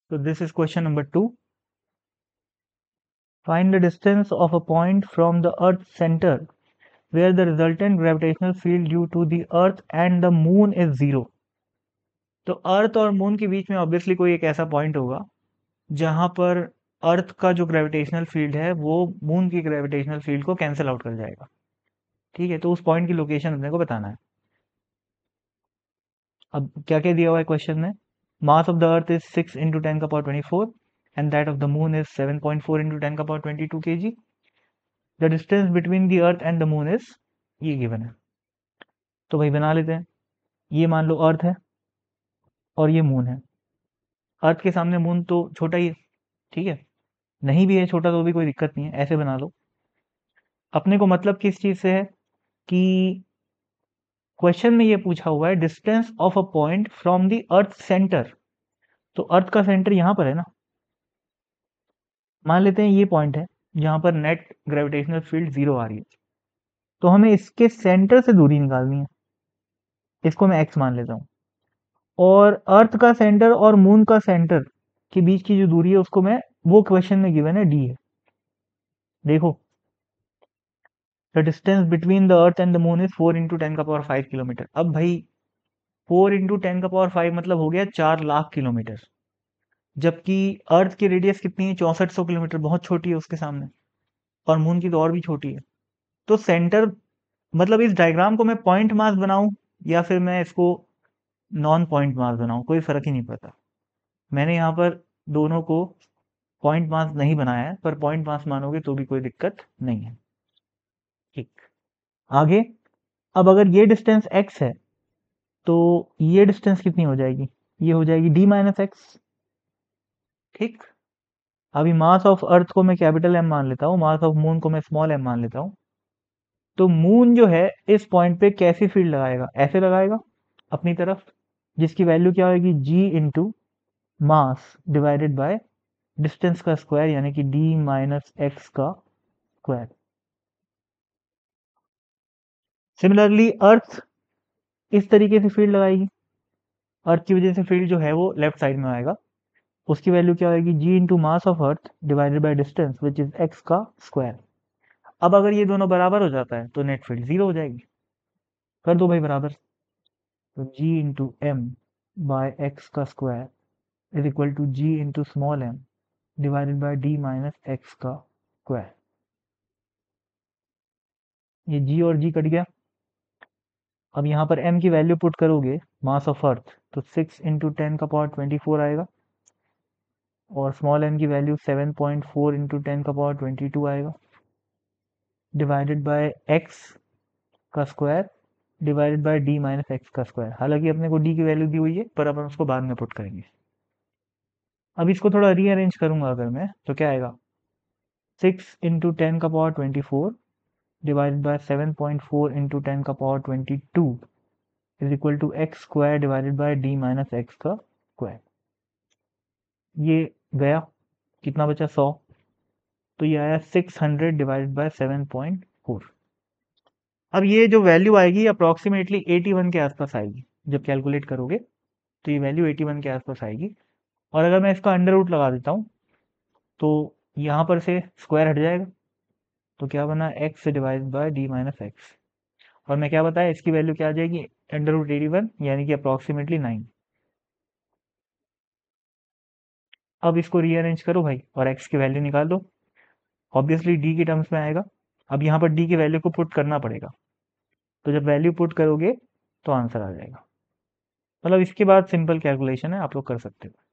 So this is question number 2. Find the distance of a point from the Earth's center where the resultant gravitational field due to the Earth and the Moon is 0. तो अर्थ और moon के बीच में obviously कोई एक ऐसा point होगा जहां पर अर्थ का जो ग्रेविटेशनल फील्ड है वो मून की ग्रेविटेशनल फील्ड को कैंसिल आउट कर जाएगा। ठीक है, तो उस पॉइंट की लोकेशन अपने को बताना है। अब क्या क्या दिया हुआ है क्वेश्चन में? Mass of the earth is 6 into 10 का power 24 and that of the moon is 7.4 into 10 का power 22 kg। The distance between the earth and the moon is, ये गिवन है। तो भाई बना लेते हैं। ये मान लो अर्थ है और ये मून है। अर्थ के सामने मून तो छोटा ही है, ठीक है, नहीं भी है छोटा तो भी कोई दिक्कत नहीं है, ऐसे बना लो। अपने को मतलब किस चीज से है कि क्वेश्चन में ये पूछा हुआ है distance of a point from the earth centre. तो अर्थ का सेंटर यहां पर है ना, मान लेते हैं ये पॉइंट है जहां पर नेट ग्रेविटेशनल फील्ड 0 आ रही है। तो हमें इसके सेंटर से दूरी निकालनी है, इसको मैं x मान लेता हूं। और अर्थ का सेंटर और मून का सेंटर के बीच की जो दूरी है उसको मैं, वो क्वेश्चन में गिवन है d है। देखो, the distance between the earth and the moon is 4 into 10 का पावर 5 किलोमीटर। अब भाई 4 इंटू 10 का पावर 5 मतलब हो गया 4 लाख किलोमीटर, जबकि अर्थ की रेडियस कितनी है? 6400 किलोमीटर, बहुत छोटी है उसके सामने। और मून की तो और भी छोटी है। तो सेंटर, मतलब इस डायग्राम को मैं पॉइंट मास बनाऊं या फिर मैं इसको नॉन पॉइंट मास बनाऊं, कोई फर्क ही नहीं पड़ता। मैंने यहाँ पर दोनों को पॉइंट मास नहीं बनाया है, पर पॉइंट मास मानोगे तो भी कोई दिक्कत नहीं है। ठीक, आगे। अब अगर ये डिस्टेंस x है तो ये डिस्टेंस कितनी हो जाएगी? ये हो जाएगी d माइनस एक्स। ठीक, अभी मास ऑफ अर्थ को मैं कैपिटल M मान लेता हूँ, मास ऑफ मून को मैं स्मॉल m मान लेता हूँ। तो मून जो है इस पॉइंट पे कैसी फील्ड लगाएगा? ऐसे लगाएगा अपनी तरफ, जिसकी वैल्यू क्या होगी? g into mass divided by distance का स्क्वायर, यानी कि d माइनस एक्स का स्क्वायर। सिमिलरली अर्थ इस तरीके से फील्ड लगाएगी। अर्थ की वजह से फील्ड जो है वो लेफ्ट साइड में आएगा, उसकी वैल्यू क्या होगी? g into mass of earth divided by distance which is x का स्क्वायर। अब अगर ये दोनों बराबर हो जाता है तो नेट फील्ड 0 हो जाएगी। कर दो भाई बराबर। तो g into M by x का square is equal to g into small m divided by d minus x का स्क्वायर। ये g और g कट गया। अब यहाँ पर m की वैल्यू पुट करोगे, मास ऑफ अर्थ, तो 6 इंटू 10 का पावर 24 आएगा, और स्मॉल m की वैल्यू 7.4 इंटू 10 का पावर 22 आएगा, डिवाइडेड बाय x का square divided by d minus x का स्क्वायर। हालांकि अपने को d की वैल्यू दी हुई है, पर अपन उसको बाद में पुट करेंगे। अब इसको थोड़ा रीअरेंज करूंगा अगर मैं, तो क्या आएगा? 6 इंटू 10 का पावर 24 डिवाइडेड बाय 7.4 इंटू 10 का power 22 is equal to x square divided by d minus x का स्क्वायर। ये गया, कितना बचा? 100। तो ये आया 600 डिवाइडेड बाय 7.4। अब ये जो वैल्यू आएगी अप्रोक्सीमेटली 81 के आसपास आएगी। जब कैलकुलेट करोगे तो ये वैल्यू 81 के आसपास आएगी। और अगर मैं इसका अंडर रूट लगा देता हूँ तो यहाँ पर से स्क्वायर हट जाएगा, तो क्या बना? x divide by d minus x. और मैं क्या बताया, इसकी वैल्यू क्या आ जाएगी? अंडर रूट 81, यानी कि अप्रोक्सीमेटली 9। अब इसको रीअरेंज करो भाई और x की वैल्यू निकाल दो। ऑब्वियसली d के टर्म्स में आएगा। अब यहाँ पर d की वैल्यू को पुट करना पड़ेगा, तो जब वैल्यू पुट करोगे तो आंसर आ जाएगा। मतलब इसके बाद सिंपल कैलकुलेशन है, आप लोग कर सकते हो।